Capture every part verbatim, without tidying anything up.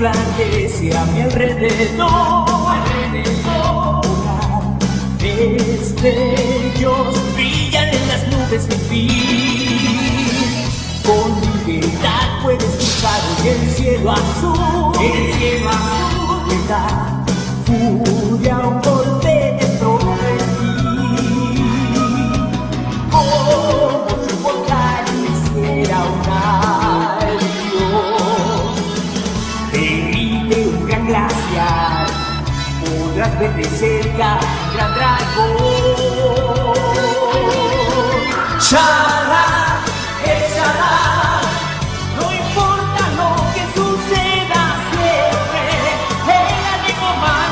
resplandece a mi alrededor, alrededor. Destellos brillan en las nubes sin fin. Con libertad puedes cruzar hoy el cielo azul, el cielo azul. Le da furia un golpe dentro de ti. Como si un volcán hiciera un adiós. Derrite un gran glaciar, podrás ver de cerca un gran dragón. Shara, el Shara, no importa lo que suceda siempre, el ánimo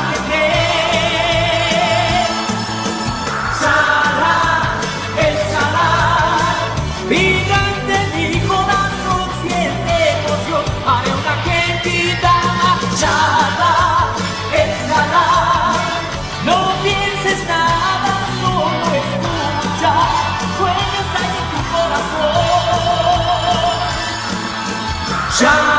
mantendré. Shara, el Shara, gigante mi corazón siente emoción, haré una entidad. Shara, el Shara, no pienses nada, solo escucha, sueños hay en tu corazón. Shara.